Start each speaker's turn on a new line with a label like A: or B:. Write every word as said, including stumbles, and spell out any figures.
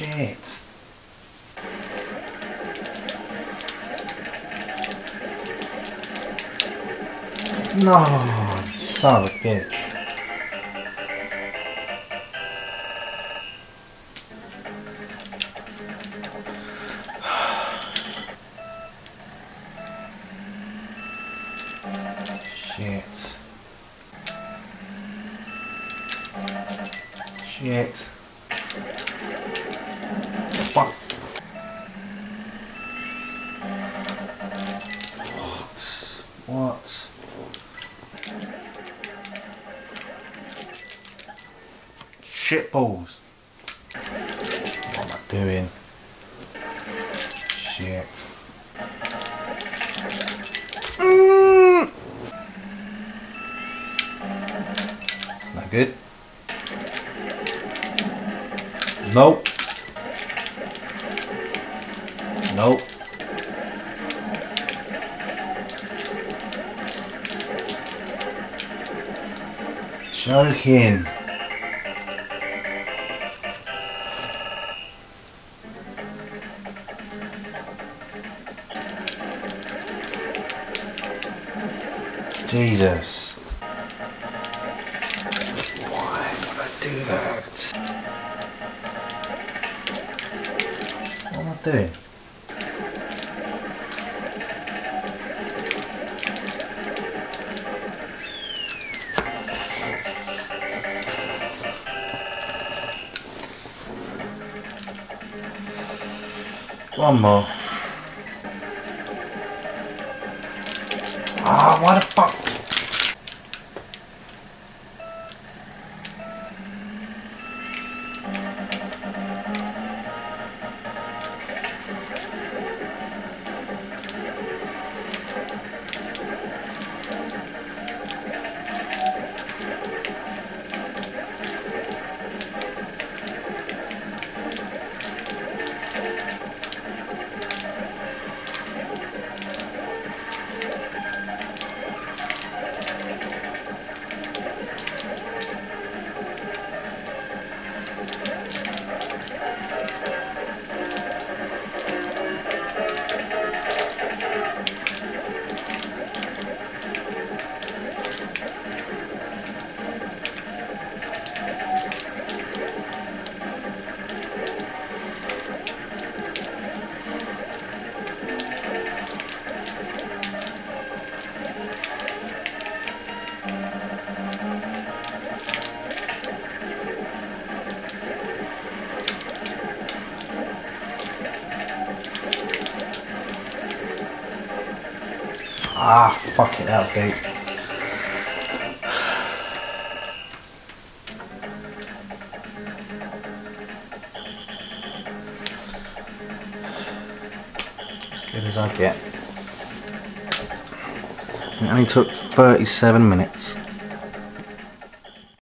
A: Shit. No, son of a bitch. Shit. Shit. Fuck. What? What? Shit balls. What am I doing? Shit. Mm. Not good. Nope. Nope. Joking. Jesus. Why would I do that? What am I doing? One more. Ah, why the fuck? Ah, fuck it out, gate. As good as I get. It only took thirty-seven minutes.